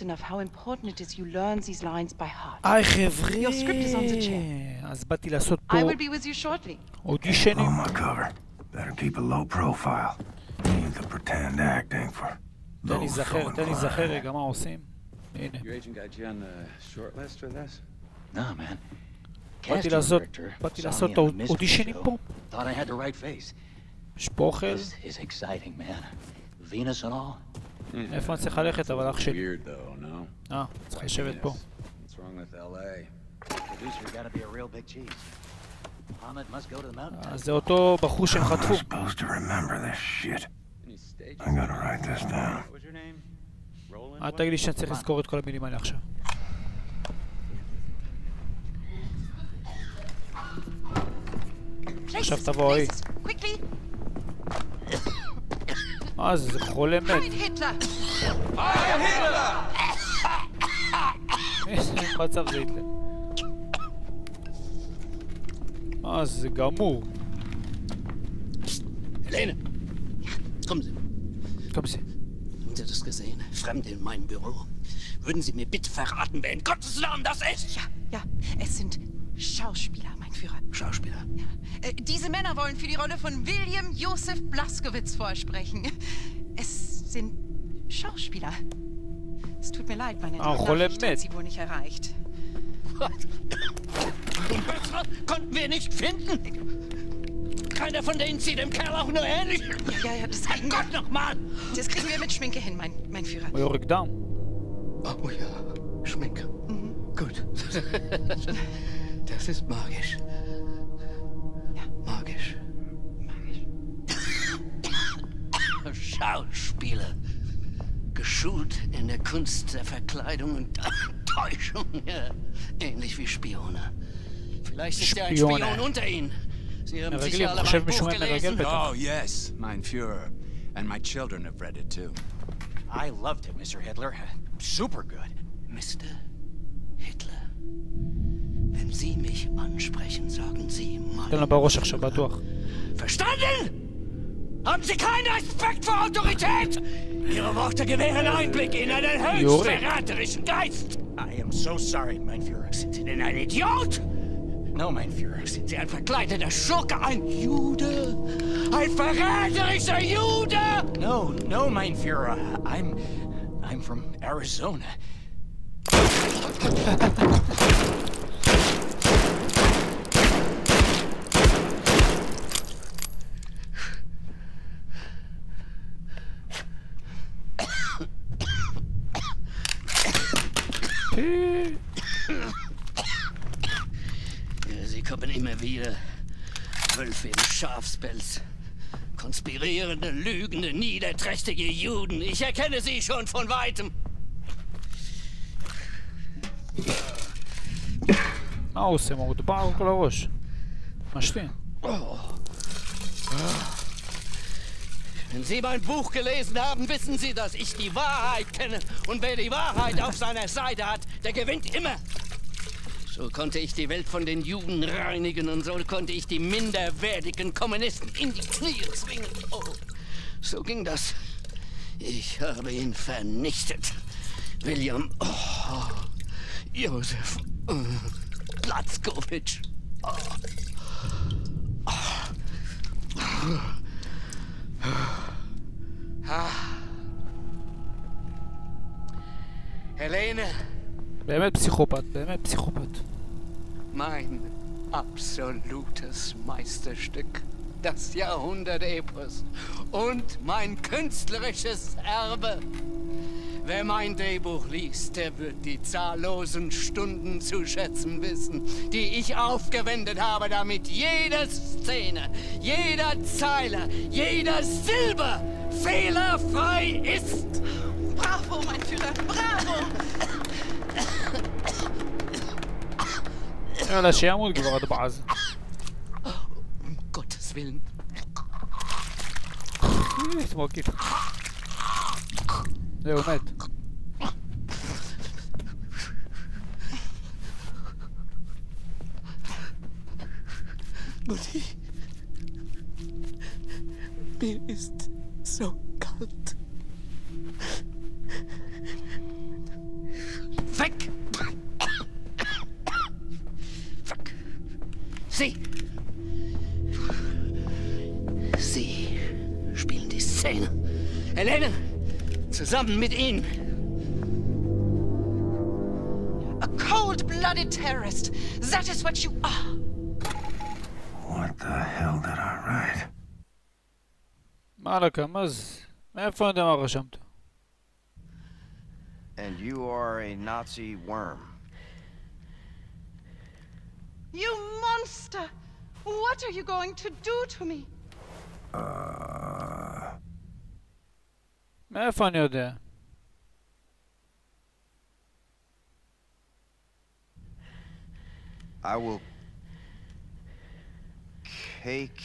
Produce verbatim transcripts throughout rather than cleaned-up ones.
close enough how important it is you learn these lines by heart. היי חבר'ה, Your script is on the chair. אז באתי לעשות פה I will be with you shortly. אודישנים. Oh, my cover. Better keep a low profile. Need the pretend acting for תן לי those זכר, so תן לי זכר inclined. רגע מה עושים. הנה. Your agent got you on the short list for this? No, man. באתי Casting לעשות, director באתי saw לעשות me את on the mystery האודישנים show. פה. Thought I had the right face. יש פה אוכל. This is exciting, man. Venus and all. איפה אני צריך ללכת אבל אח שלי. Weird though, no? אה, צריך לשבת פה. What's wrong with L A? Producer got to be a real big cheese. Ahmed must go to the mountain. אז זה אותו בחור שהם I'm חטפו. supposed to remember this shit. Any stages? I gotta write this down. What was your name? Roland? אל תגיד לי שאני צריך לזכור את כל המילים האלה עכשיו. עכשיו תבוא ההיא. Quickly. מה זה, זה חולה מת. Hitler. איזה מצב זה היטלר. מה זה, גמור. Helene! Kommen Sie. Kommen Sie. Haben Sie das gesehen? Fremde in meinem Büro. Würden Sie mir bitte verraten, wer in Gottes Namen das ist? Ja, ja, es sind Schauspieler, mein Führer. Schauspieler. Ja. Äh, diese Männer wollen für die Rolle von William Josef Blaskowitz vorsprechen. Es sind Schauspieler. Es tut mir leid, meine Ah, Nachricht hat sie wohl nicht erreicht. Und bessere konnten wir nicht finden. Keiner von denen sieht dem Kerl auch nur ähnlich. Ja, ja, ja, das kriegen Gott nochmal! Das kriegen wir mit Schminke hin, mein, mein Führer. הוא יורק דם. Oh ja, Schminke. Mhm. Gut. Das ist magisch. Ja. Magisch. Magisch. Schauspieler. Geschult in der Kunst der Verkleidung und Täuschung. Ja. Ähnlich wie Spione. Vielleicht ist ja ein Spione. Spion unter ihnen. Sie haben מרגלים, sicher alle חושב mein Buch משומע מרגל gelesen. בטח. Oh, yes, mein Führer. And my children have read it too. I loved it, Mister Hitler. Super good. Mister Hitler. Wenn Sie mich ansprechen, sagen Sie תן לו mal. בראש עכשיו, בטוח. Verstanden? Haben Sie keinen Respekt vor Autorität? Ihre Worte gewähren Einblick in einen höchst Jure. verräterischen Geist. I am so sorry, mein Führer. Sind Sie denn ein Idiot? No, mein Führer. Sind Sie ein verkleideter Schurke, ein Jude? Ein verräterischer Jude? No, no, mein Führer. I'm... I'm from Arizona. Ja, Sie kommen immer wieder. Wölfe im Schafspelz. Konspirierende, lügende, niederträchtige Juden. Ich erkenne Sie schon von Weitem. מה הוא עושה? הוא דובר על כל הראש. משתין. Wenn Sie mein Buch gelesen haben, wissen Sie, dass ich die Wahrheit kenne. Und wer die Wahrheit auf seiner Seite hat, der gewinnt immer. So konnte ich die Welt von den Juden reinigen und so konnte ich die minderwertigen Kommunisten in die Knie zwingen. Oh, so ging das. Ich habe ihn vernichtet. William oh, Josef oh, Blaskowitz. Oh. Oh. Helene. באמת פסיכופת, באמת פסיכופת. Mein absolutes Meisterstück, das Jahrhundert-Epos und mein künstlerisches Erbe. Wer mein Drehbuch liest, der wird die zahllosen Stunden zu schätzen wissen, die ich aufgewendet habe, damit jede Szene, jeder Zeile, jeder Silbe fehlerfrei ist. Bravo, mein Führer, bravo! יאללה, שימות כבר הדבר הזה. Um Gottes Willen. תמוקית. זהו, מת. Mutti, mir ist so kalt. Sie. Sie spielen die Szene. Helene, zusammen mit Ihnen. A cold-blooded terrorist. That is what you are. What the hell did I write? مالك مز מאיפה אני יודע מה רשמת? And you are a Nazi worm. You monster! What are you going to do to me? Uh... מאיפה אני יודע? I will cake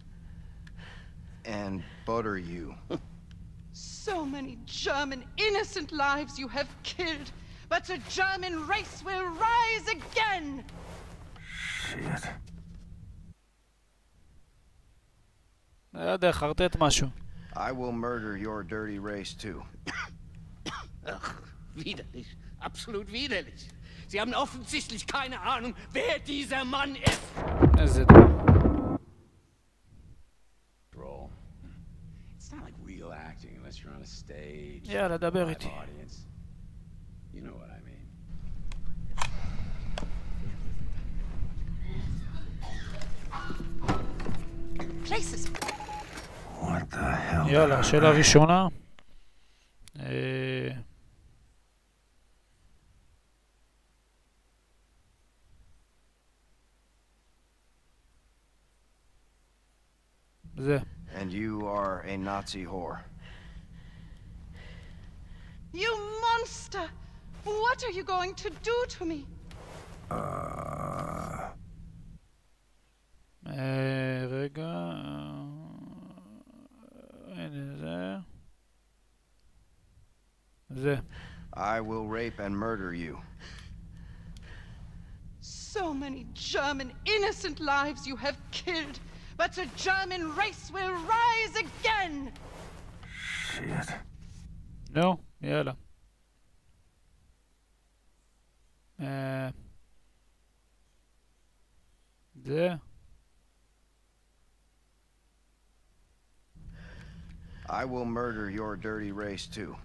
and butter you. So many German innocent lives you have killed, but the German race will rise again! Shit. לא יודע, חרטט משהו. I will murder your dirty race too. Ach, widerlich. Absolut widerlich. Sie haben offensichtlich keine Ahnung, wer dieser Mann ist. איזה דבר. Roll. It's not like real acting unless you're on a stage. יאללה, דבר live איתי. audience. You know what I mean. Places. What the hell? יאללה, שאלה ראשונה. אה... זה. And you are a Nazi whore. You monster! What are you going to do to me? Uh... אה... רגע... הנה זה... זה. I will rape and murder you. So many German innocent lives you have killed, but the German race will rise again! Shit. נו, יאללה. אה... זה. I will murder your dirty race too.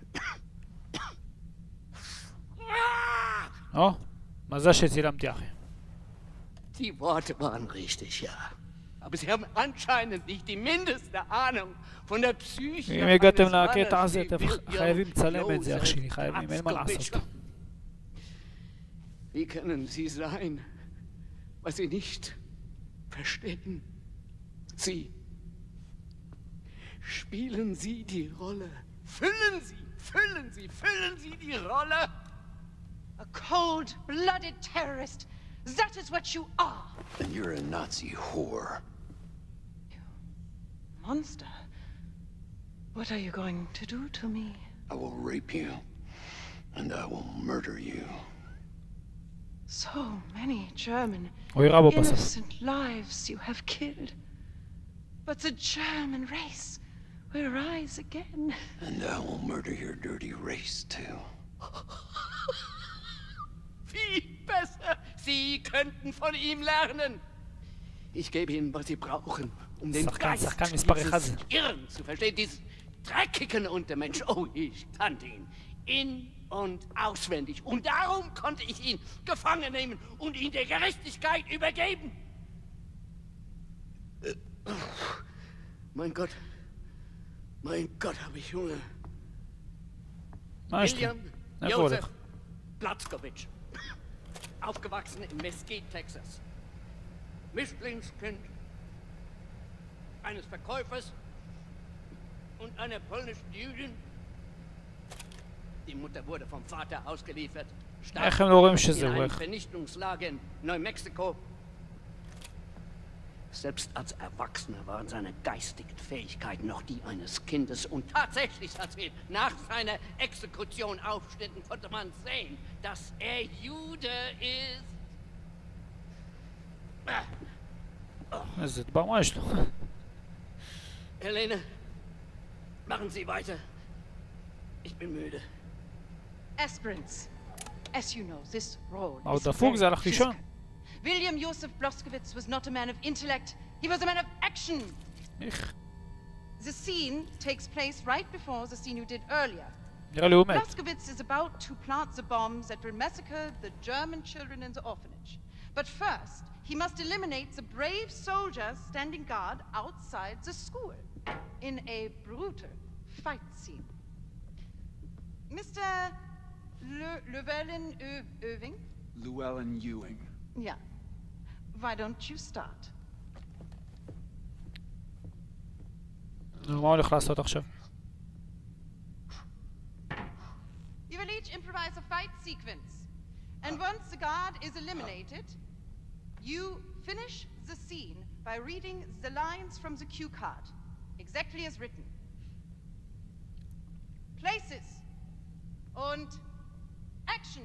או, מזל שצילמתי אחי. Die Worte waren richtig, ja. Aber Sie haben anscheinend nicht die mindeste Ahnung von der Psyche אם הגעתם לקטע הזה, אתם חייבים לצלם את זה, אח שלי, חייבים, אין מה לעשות. Wie können Sie sein, was Sie nicht verstehen? Sie spielen Sie die Rolle. Füllen Sie, füllen Sie, füllen Sie die Rolle. A cold-blooded terrorist. That is what you are. And you're a Nazi whore. You monster. What are you going to do to me? I will rape you, and I will murder you. So many German הוא ירה בו בסוף. innocent lives you have killed. But the German race will rise again. And I will murder your dirty race too. Viel besser. Sie könnten von ihm lernen. Ich gebe Ihnen, was Sie brauchen, um den שחקן, Geist שחקן מספר אחד. dieses Irren zu verstehen, dieses dreckigen Untermensch. Oh, ich kannte ihn in- und auswendig. Und darum konnte ich ihn gefangen nehmen und ihn der Gerechtigkeit übergeben. Mein Gott. Mein Gott, habe ich Hunger. מה יש לי? William איפה הוא Joseph הולך? Blatzkowitsch. Aufgewachsen in Mesquite, Texas. Mischlingskind eines Verkäufers und einer polnischen Jüdin. Die Mutter wurde vom Vater ausgeliefert. Starb איך הם לא רואים in שזה einem הולך? Vernichtungslager in Neumexiko. Selbst als Erwachsener waren seine geistigen Fähigkeiten noch die eines Kindes. Und tatsächlich, als wir nach seiner Exekution aufschnitten, konnte man sehen, dass er Jude ist. איזה דבר, מה יש לו? Helene, machen Sie weiter. Ich bin müde. Aspirants. As you know, this role מה, הוא is דפוק? very זה הלך לישון? physical. William Joseph Blaskowitz was not a man of intellect. He was a man of action. איך? The scene takes place right before the scene you did earlier. נראה לי הוא מת. Blaskowitz is about to plant the bombs that will massacre the German children in the orphanage. But first, he must eliminate the brave soldiers standing guard outside the school in a brutal fight scene. Mister Le Llewellyn Irving? Llewellyn Ewing. Yeah. Why don't you start? נו, מה הולך לעשות עכשיו? You will each improvise a fight sequence. And once the guard is eliminated, you finish the scene by reading the lines from the cue card, exactly as written. Places. Und action.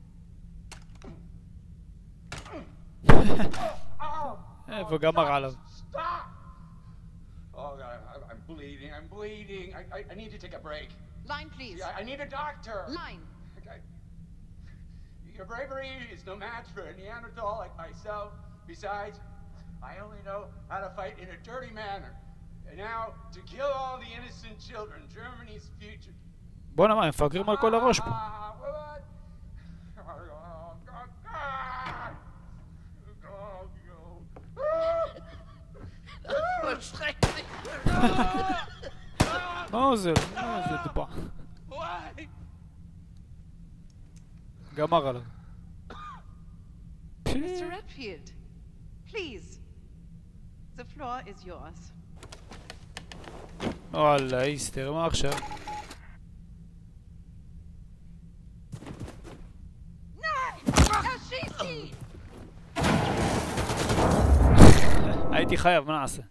וגמר עליו. Oh God, I'm, I'm bleeding. I'm bleeding. I, I, I need to take a break. Line, please. Yeah, I need a doctor. Line. Okay. Your bravery is no match for a Neanderthal like myself. Besides, I only know how to fight in a dirty manner. And now, to kill all the innocent children, Germany's future. בואנה, מה, הם מפגרים על כל הראש פה. מה זה? מה זה דבא? גמר עליו. Mister Redfield, please. The floor is yours. וואלה, איסטר, מה עכשיו? הייתי חייב, מה נעשה?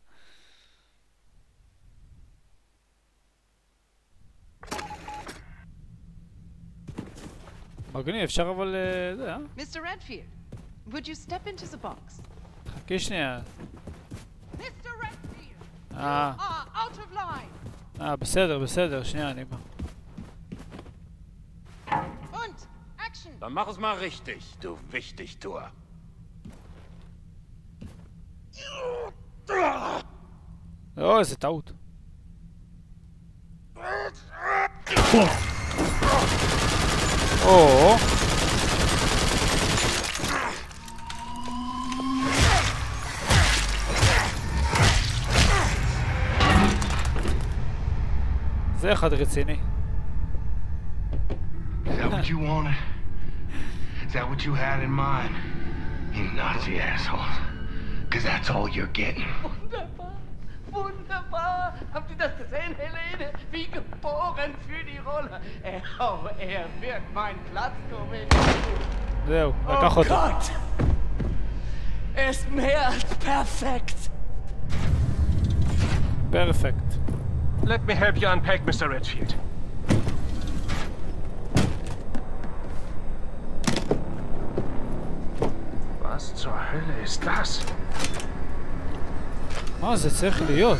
מגניב, אפשר אבל... זה, אה? Mister Redfield, would you step into the box? חכי שנייה. Mister Redfield, אה, you are out of line. אה, בסדר, בסדר, שנייה, אני בא. Und action. Dann mach es mal richtig, du Wichtigtuer. או, איזה טעות. או. זה אחד רציני. Is that what you wanted? Is that what you had in mind? You Nazi assholes. Because that's all you're getting. Wunderbar, wunderbar. Habt ihr das gesehen, Helene? Wie geboren für die Rolle. Oh, er wird mein Platzkomiker. זהו, לקח אותו. Gott! Er ist mehr als perfekt. Perfekt. Let me help you unpack, Mister Redfield. Was zur Hölle ist das? מה זה צריך להיות?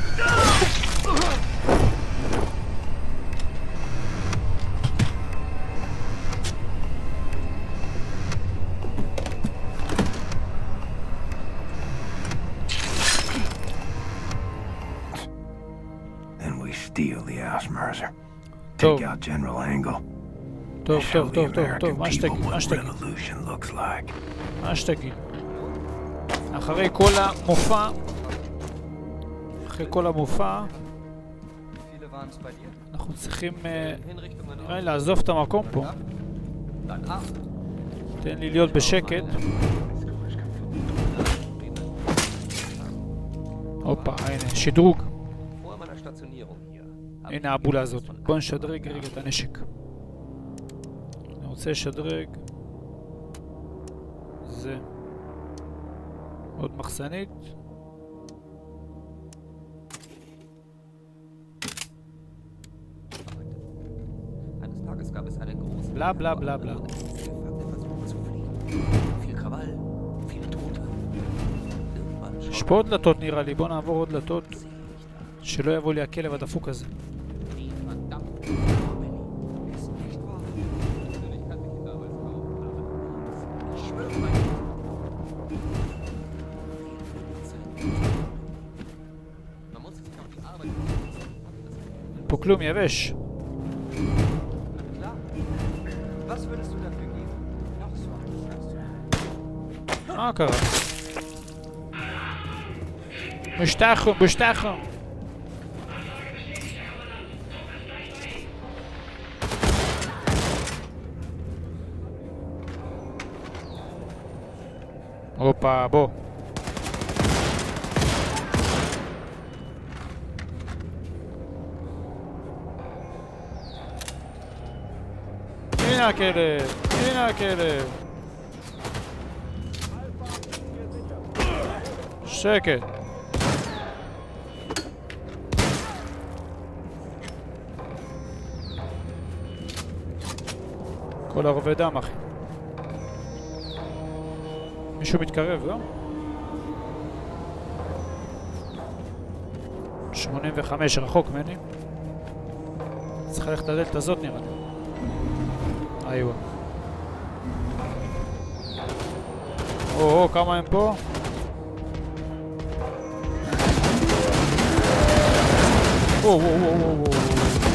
Then we steal the Ausmerzer. טוב. Take out General Angle. טוב, Show טוב, the טוב, טוב, American טוב, מה people שתגיד, מה what שתגיד, revolution looks like. מה שתגיד. אחרי כל המופע, אחרי כל המופע, אנחנו צריכים נראה לי לעזוב את המקום פה. תן לי להיות בשקט. הופה, הנה, שדרוג. הנה הבולה הזאת. בוא נשדרג רגע את הנשק. אני רוצה לשדרג. זה. עוד מחסנית. בלה בלה בלה בלה. יש פה עוד דלתות נראה לי, בוא נעבור עוד דלתות. שלא יבוא לי הכלב הדפוק הזה. פה כלום, יבש. מה קרה? משתחו, משתחו. הופה, בוא. הנה הכלב, הנה הכלב. שקט. כל הרובה דם, אחי. מישהו מתקרב, לא? שמונים וחמש, רחוק ממני. צריך ללכת לדלת הזאת נראה לי. איווה. או, או, כמה הם פה? או, או, או, או, או.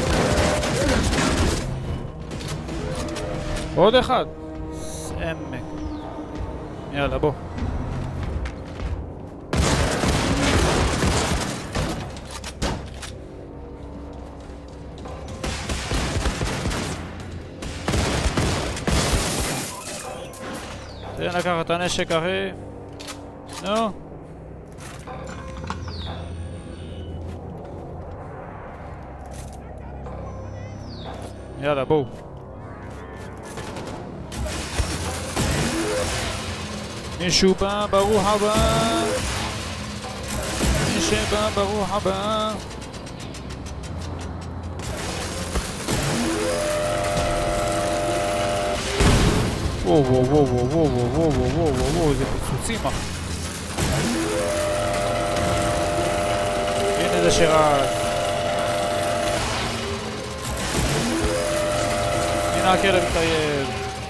עוד אחד. סמק. יאללה, בוא. תן לקחת את הנשק, אחי. נו. יאללה, בואו. מישהו בא, ברוך הבא. מי שבא, ברוך הבא. וואו וואו וואו וואו וואו וואו וואו וואו וואו, זה פיצוצים אחי. הנה זה שרק. הנה הכלב מטייל.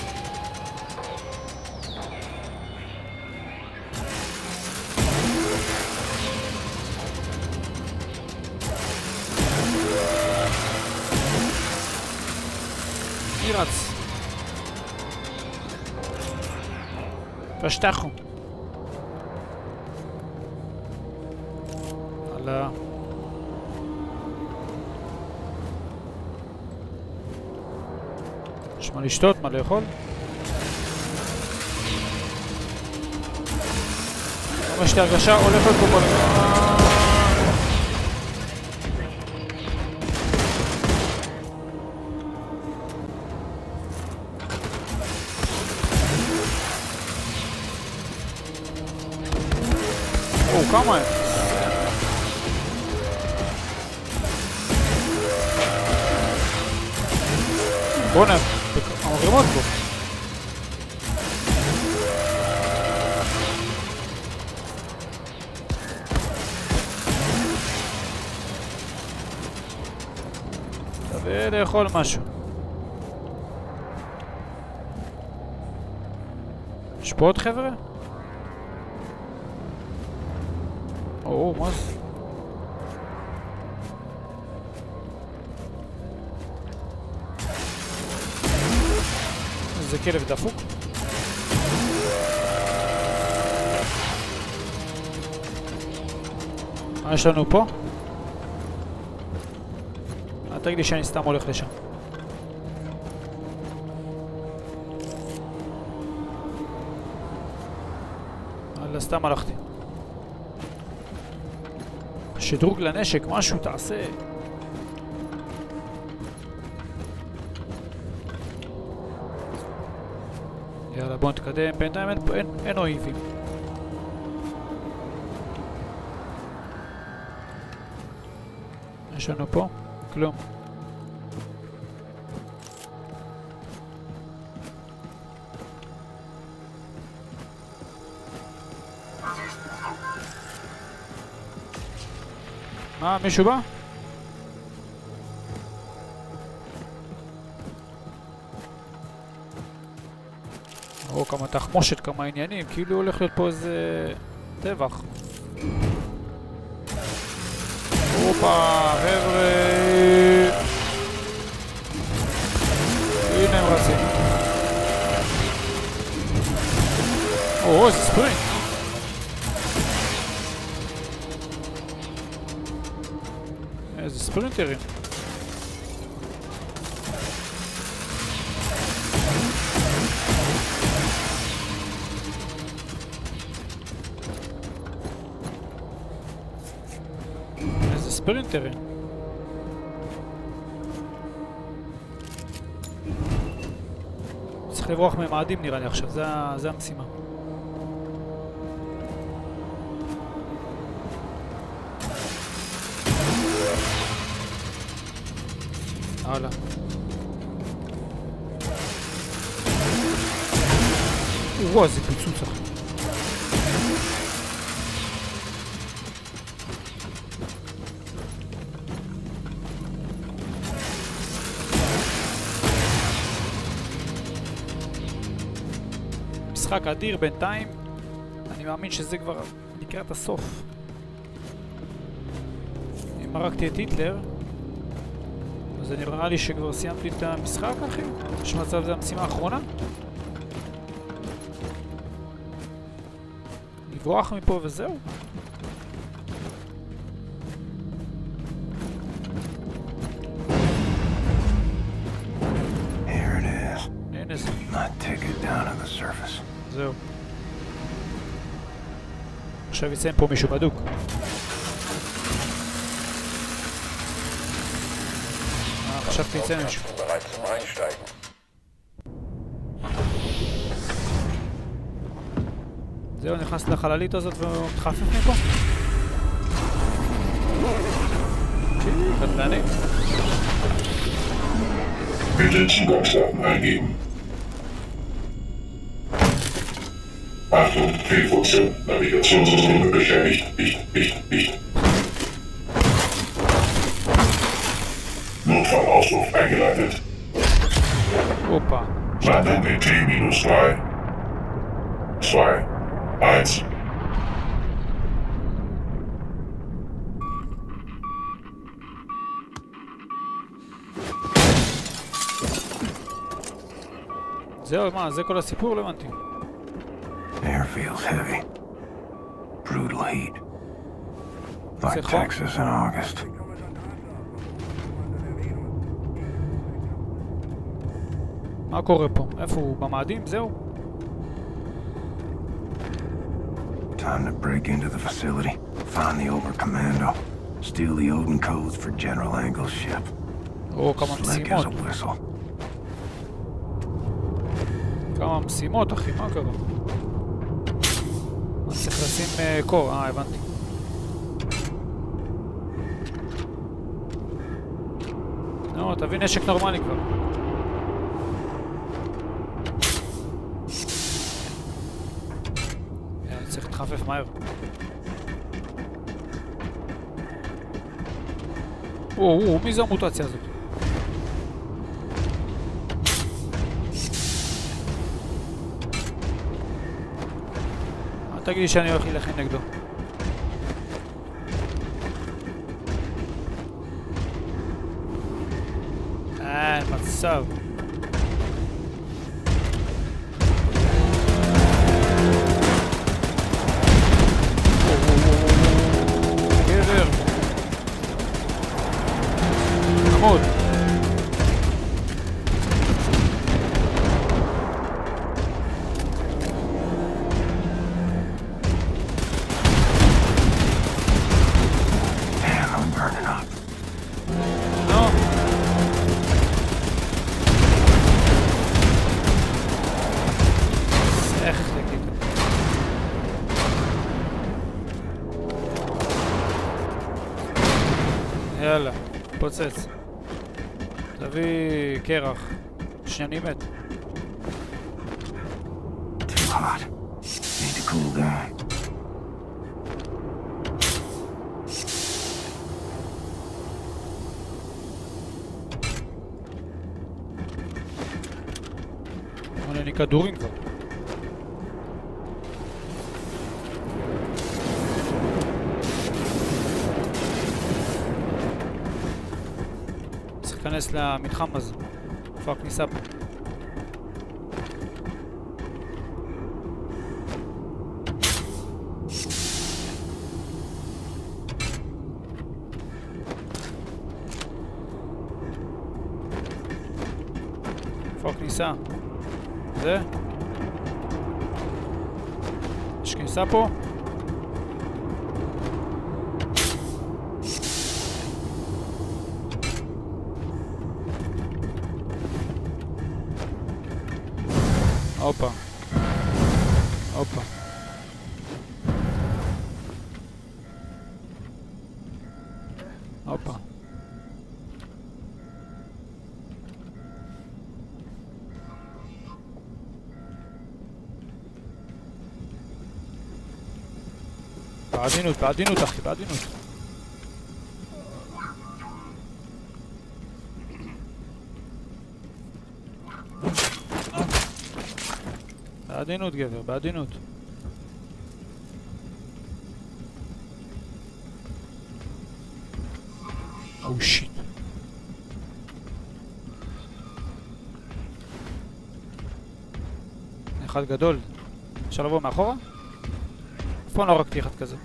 מי רץ? פשטחו. הלאה. יש מה לשתות, מה לאכול? יש לי הרגשה הולכת פה בלגן. כמה הם? בוא'נה, המגרמות פה. שווה לאכול משהו. יש פה עוד חבר'ה? או, מה זה? איזה כלב דפוק. מה יש לנו פה? אל תגיד לי שאני סתם הולך לשם. אלא סתם הלכתי. שדרוג לנשק, משהו תעשה. יאללה, בוא נתקדם. בינתיים אין, אין, אין אויבים. יש לנו פה? כלום. מה, מישהו בא? או, כמה תחמושת, כמה עניינים, כאילו הולך להיות פה איזה טבח. הופה, חבר'ה. רצים. או, איזה ספרינט. איזה ספרינטרים. איזה ספרינטרים. צריך לברוח ממאדים נראה לי עכשיו, זה, זה המשימה. הלאה. וואו, זה פיצוץ אחי. משחק אדיר בינתיים. אני מאמין שזה כבר לקראת הסוף. אם הרגתי את היטלר, זה נראה לי שכבר סיימתי את המשחק, אחי. יש מצב זה המשימה האחרונה? לברוח מפה וזהו? Here it is. הנה זה. My ticket down to the surface. זהו. עכשיו יציין פה מישהו בדוק. עכשיו תצא מישהו. זהו, נכנס לחללית הזאת ומתחפף מפה. קטלני. Bitte Zugangsdaten eingeben. Achtung, Fehlfunktion. Navigationssysteme beschädigt. Nicht, nicht, nicht. Notfallausruf eingeleitet. Opa. Landen in T minus drei, zwei, eins. זהו, מה? זה כל הסיפור? לא הבנתי. Air feels heavy. Brutal heat. Like Texas in August. מה קורה פה? איפה הוא? במאדים? זהו? Time to break into the facility. Find the Oberkommando. Steal the Odin codes for General Angle's ship. או, כמה Slick as משימות. a whistle. כמה משימות, אחי, מה קרה? אני צריך לשים uh, קור, אה, הבנתי. נו, תביא נשק נורמלי כבר. אני צריך להתחפף מהר. או, או, מי זה המוטציה הזאת? תגיד לי שאני הולך להילחם נגדו. אין מצב. גבר. עמוד. יאללה, פוצץ. תביא קרח. שני מת. Too hot. Need to cool down. עונה לי כדורים כבר. צריך להיכנס למתחם הזה. איפה הכניסה פה? כניסה. זה? יש כניסה פה? הופה. הופה. הופה. בעדינות, בעדינות אחי, בעדינות. בעדינות גבר, בעדינות. או שיט. אחד גדול. אפשר לבוא מאחורה? פה לא רק אחד כזה.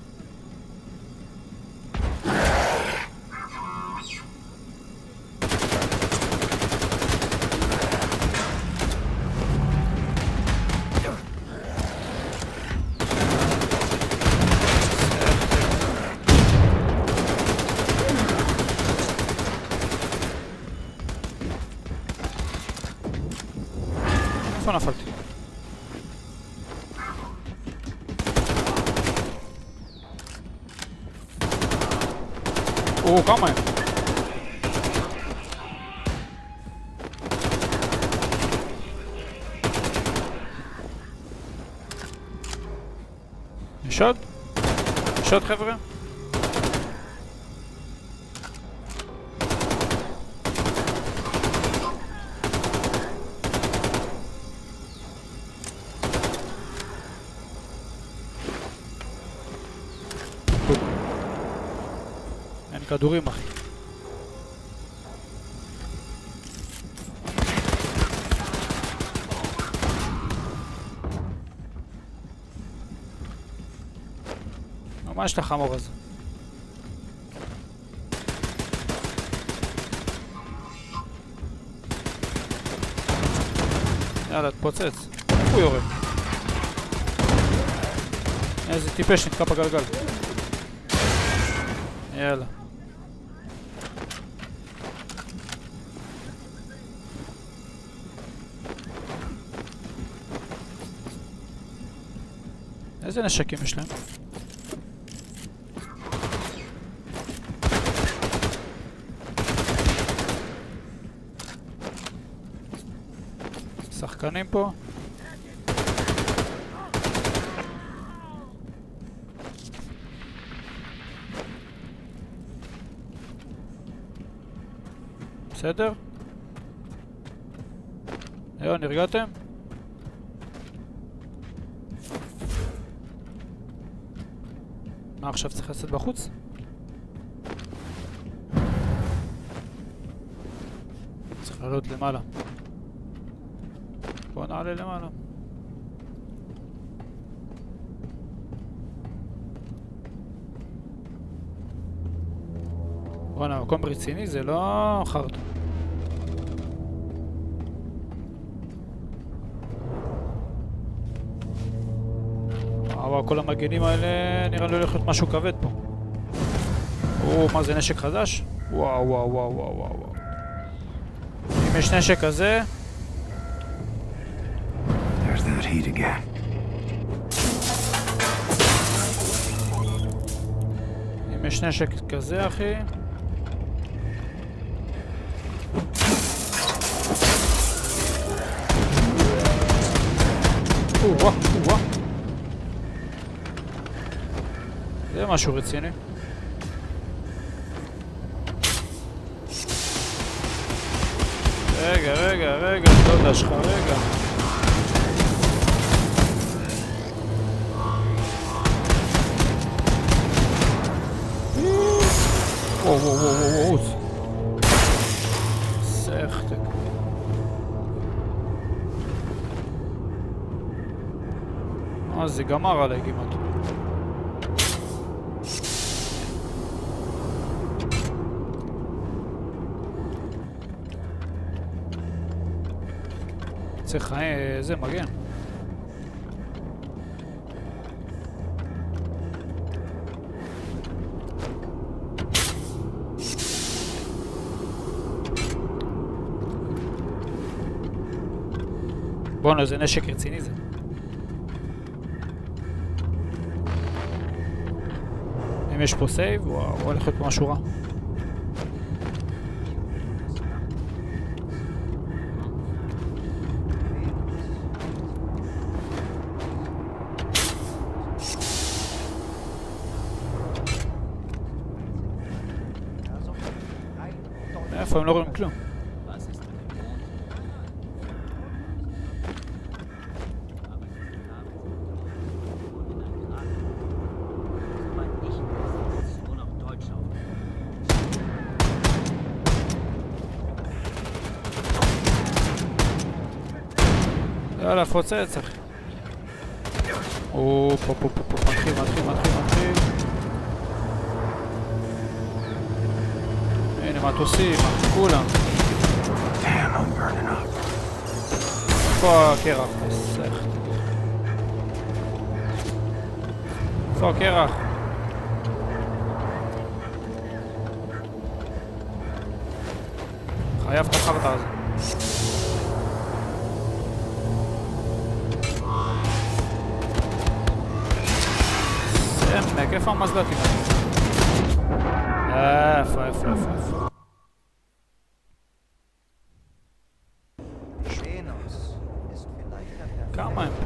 איפה נפלתי? או, כמה הם? יש עוד? יש עוד חבר'ה? אין כדורים אחי. מה יש לחמור הזה? יאללה, תפוצץ. איפה הוא יורד? איזה טיפש נתקע בגלגל. יאללה. איזה נשקים יש להם? שחקנים פה. בסדר? יו, נרגעתם? מה עכשיו צריך לצאת בחוץ? צריך לעלות למעלה. בוא נעלה למעלה. בוא'נה, מקום רציני זה לא חרטא. וואו, כל המגנים האלה נראה לי הולך להיות משהו כבד פה. או, מה זה נשק חדש? וואו וואו וואו וואו וואו. אם יש נשק כזה... There's that heat again. אם יש נשק כזה, אחי... או, וואו, וואו. זה משהו רציני. רגע, רגע, רגע, דודה שלך, רגע. וואו, וואו, וואו, וואו. סחטק. אה, זה גמר עליי כמעט. צריך זה מגן. בואו, איזה נשק רציני זה. אם יש פה סייב, וואו, הולך להיות פה משהו רע. איפה? הם לא רואים כלום. יאללה, פוצץ אחי. או, פה, פה, פה, פה, מתחיל, מתחיל, מתחיל, מתחיל. הנה, מטוסים, כולם. איפה הקרח? סך. איפה הקרח? חייב את החרטה הזה. סמק, איפה המזל"טים האלה? איפה, איפה, איפה, איפה. כמה הם?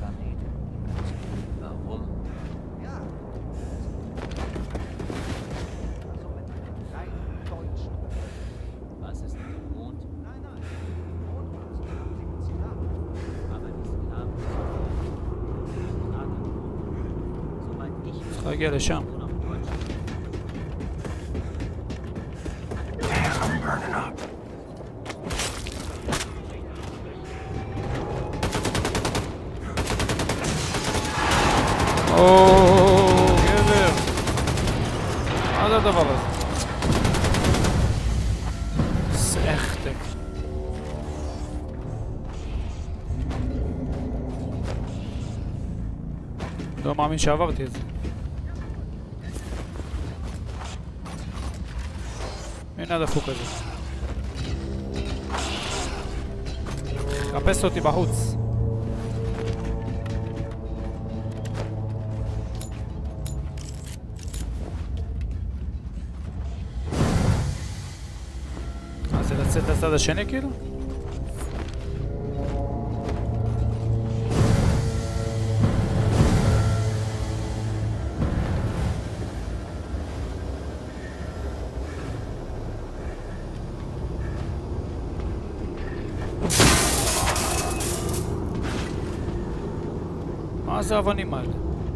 צריך להגיע לשם. או, גבר. מה זה הדבר הזה? סחטק. לא מאמין שעברתי את זה. הנה הדפוק הזה. חפש אותי בחוץ. אז זה לצאת לצד השני כאילו? מה זה אבנים האלה?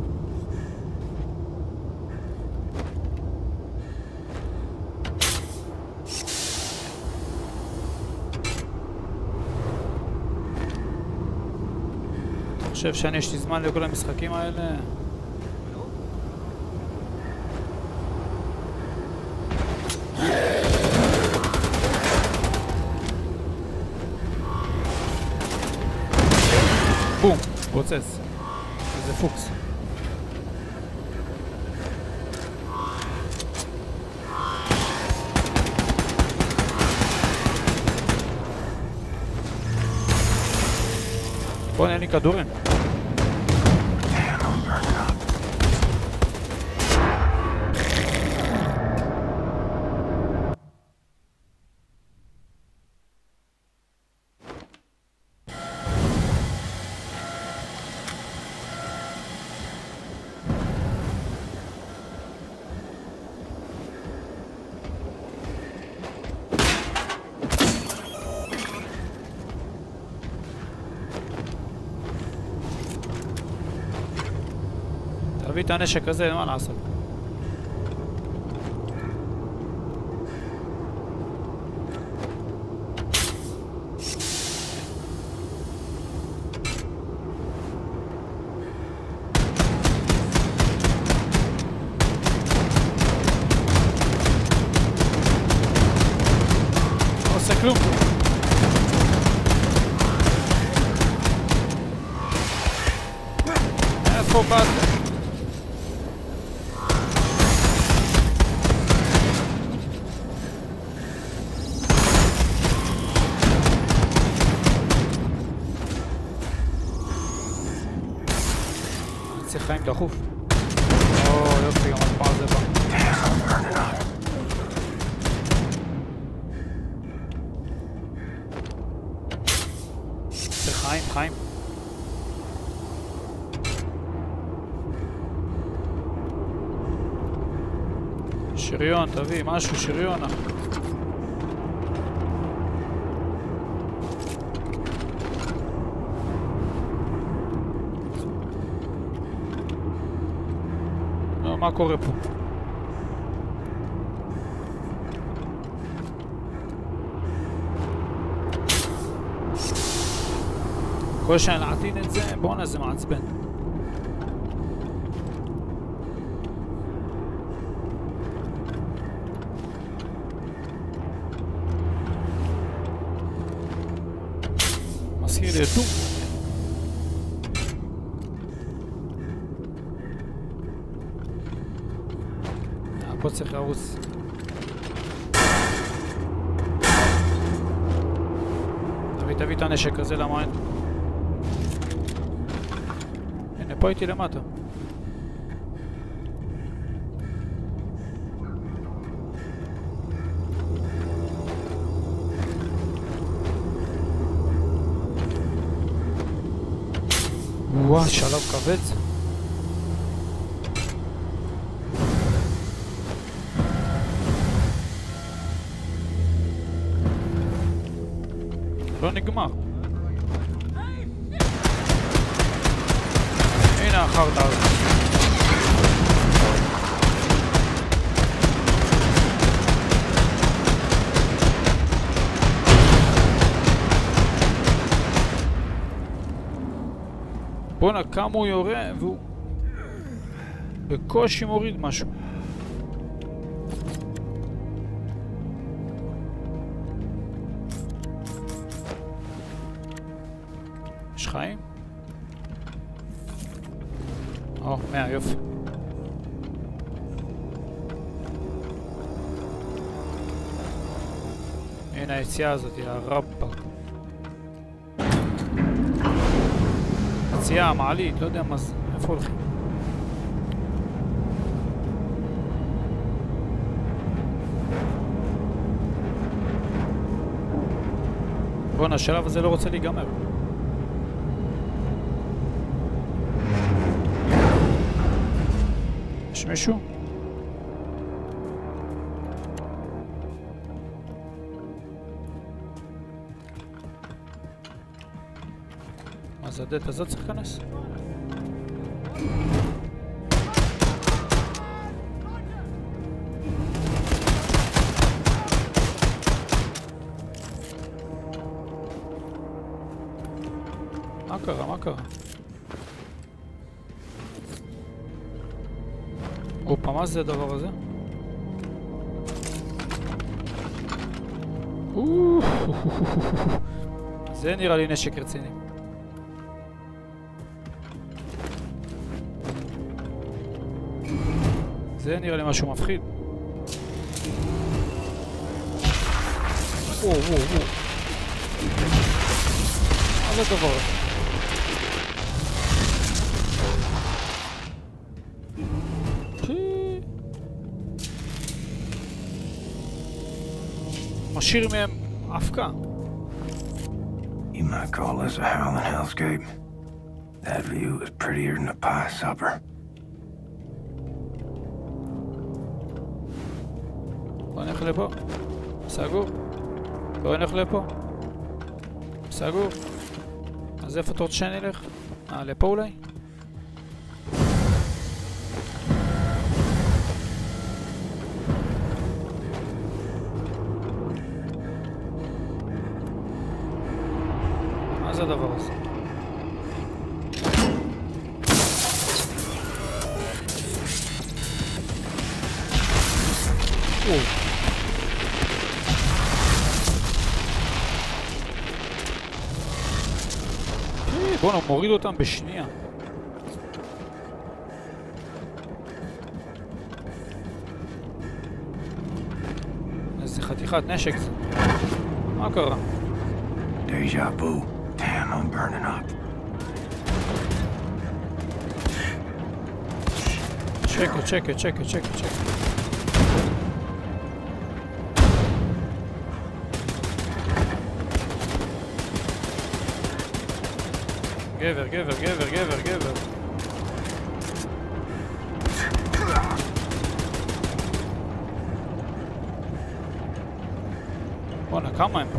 אתה חושב שאני יש לי זמן לכל המשחקים האלה? בום! פוצץ. איזה פוקס. בוא, אין לי כדורים. תביא את הנשק הזה, מה לעשות? לא עושה כלום. מאיפה באת? אני צריך חיים דחוף. או יופי, גם הדבר הזה בא. צריך חיים, חיים. שריון, תביא, משהו, שריון. לא, מה קורה פה? כל שאני לעתיד את זה, בואנה זה מעצבן. מזכיר לי את דום. פה צריך לרוץ. תביא, תביא את הנשק הזה למים. הנה, פה הייתי למטה. וואו, שלב כבד. לא נגמר. הנה החרטא הזה. בואנה, כמה הוא יורה והוא בקושי מוריד משהו. יש חיים? או, מאה, יופי. הנה היציאה הזאת, הרבק. יציאה, מעלית, לא יודע מה זה, איפה הולכים? בואנה, השלב הזה לא רוצה להיגמר. יש מישהו? מה זה הדלת הזאת צריך להיכנס? מה קרה? מה קרה? אופה, מה זה הדבר הזה? זה נראה לי נשק רציני. זה נראה לי משהו מפחיד. וואו, וואו, וואו. מה זה הדבר הזה? משאיר מהם אבקה. You might call this a howling hellscape. That view is prettier than a pie supper. בוא נלך לפה. סגור. בוא נלך לפה. סגור. אז איפה אתה רוצה שנלך? אה, לפה אולי? מה זה הדבר הזה? או. בואו נוריד אותם בשנייה. אחד, נשק זה. מה קרה? Deja vu. Damn, I'm burning up. שקט, שקט, שקט, שקט, שקט. גבר, גבר, גבר, גבר, גבר. בוא'נה, כמה הם פה?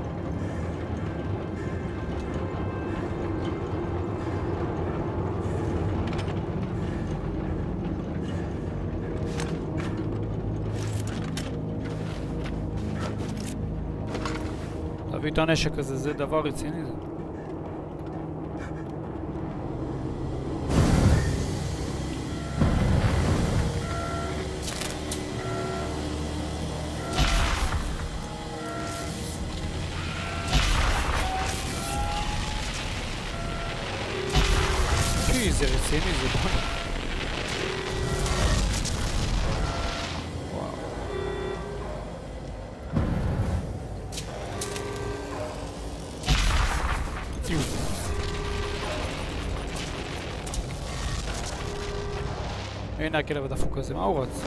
תביא את הנשק הזה, זה דבר רציני זה. זה רציני, זה בונה. וואו. ציו. הנה הכלב הדפוק הזה, מה הוא רץ?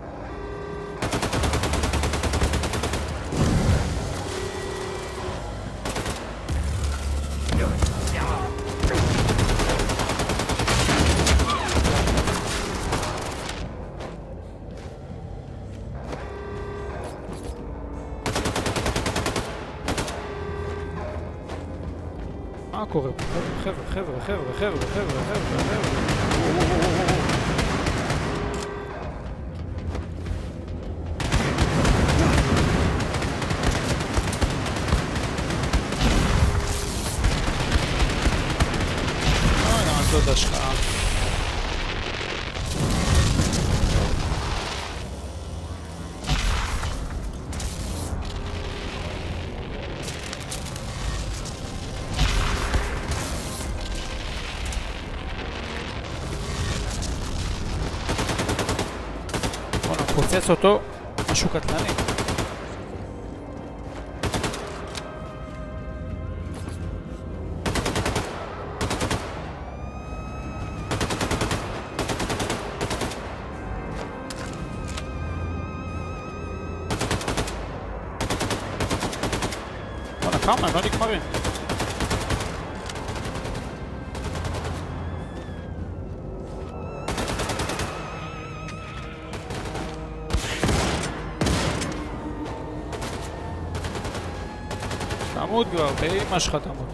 מה קורה פה? חבר'ה, חבר'ה, חבר'ה, חבר'ה, חבר'ה, חבר'ה, חבר'ה. אוי, נעשו את השחעה. פוצץ אותו, משהו קטלני. בוא'נה, כמה? הם לא נגמרים. תמות כבר, באמא שלך תמות.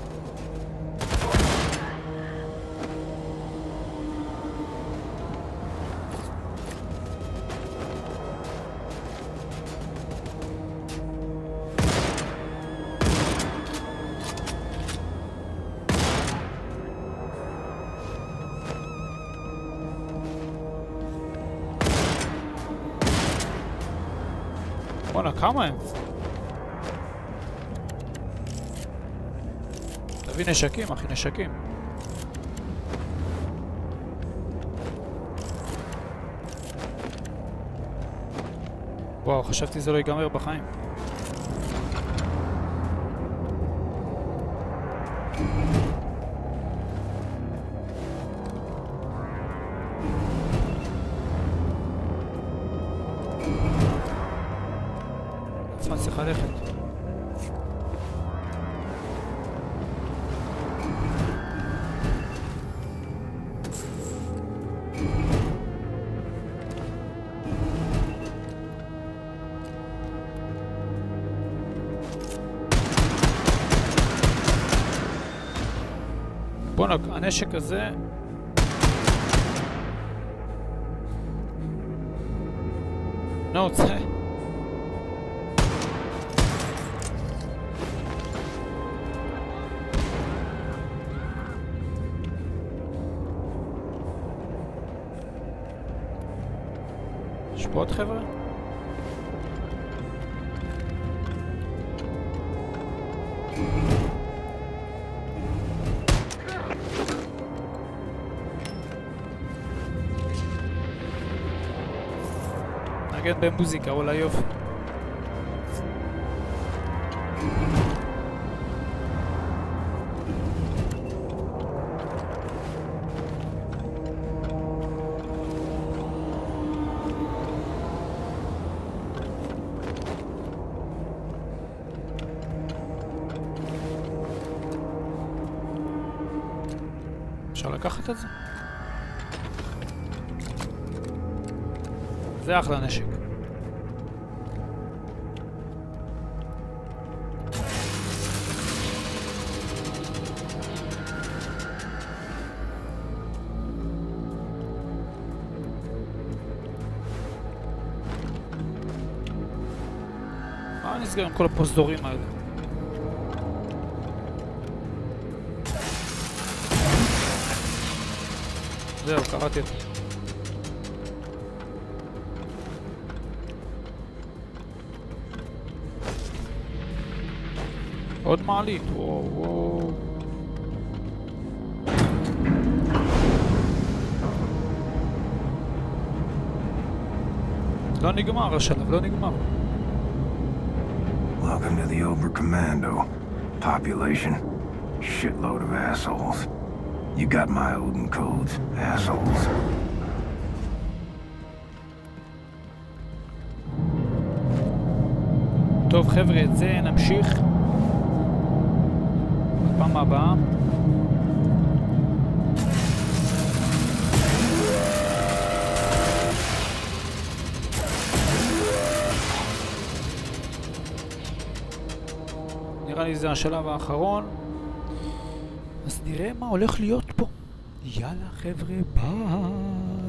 בוא'נה, כמה הם? תביא נשקים, אחי, נשקים. וואו, חשבתי זה לא ייגמר בחיים. עצמה צריך ללכת. בוא'נה, הנשק הזה... נו, צא. יש פה עוד חבר'ה? נגד במוזיקה, אולי יופי. אפשר לקחת את זה? זה אחלה נשק. מה נסגר עם כל הפרוזדורים האלה? זהו, קראתי את זה. עוד מעלית, וואו וואו. לא נגמר השלב, לא נגמר. Welcome to the Ober Commando. Population, shitload of assholes. You got my Odin codes, assholes. טוב חבר'ה, את זה נמשיך בפעם הבאה. נראה לי זה השלב האחרון, אז נראה מה הולך להיות פה. יאללה חבר'ה, ביי.